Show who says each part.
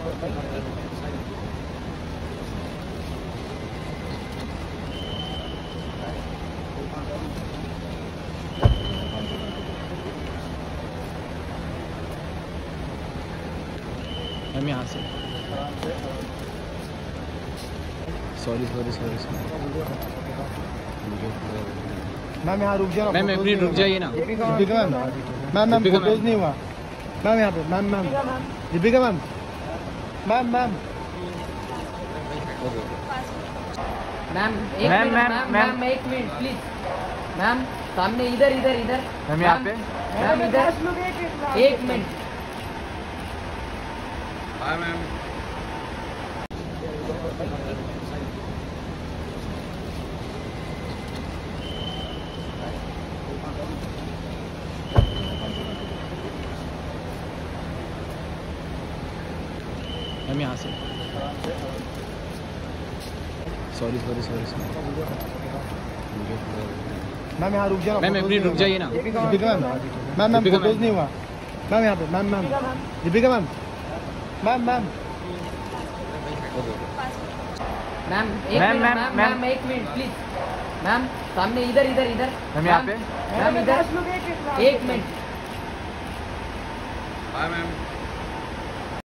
Speaker 1: Ma'am यहाँ से sorry
Speaker 2: ma'am यहाँ रुक जाओ।
Speaker 1: मैम एक मिनट रुक जाइए ना।
Speaker 2: दीपिका मैम फोटोज नहीं हुआ मैम यहाँ पे। मैम दीपिका मैम
Speaker 3: एक मिनट प्लीज। मैम सामने इधर
Speaker 1: मैम यहाँ पे।
Speaker 3: मैम इधर एक मिनट।
Speaker 1: Hi ma'am. मैम यहाँ से सॉरी
Speaker 2: मैम यहाँ रुक जाओ।
Speaker 1: मैम एक मिनट रुक जाइए ना।
Speaker 2: दीपिका मैम फोटोज नहीं हुआ मैम यहाँ पे। मैम दीपिका मैम
Speaker 3: एक मिनट प्लीज। मैम सामने इधर
Speaker 1: मैम यहाँ पे।
Speaker 3: मैम इधर एक मिनट।
Speaker 1: Hi ma'am.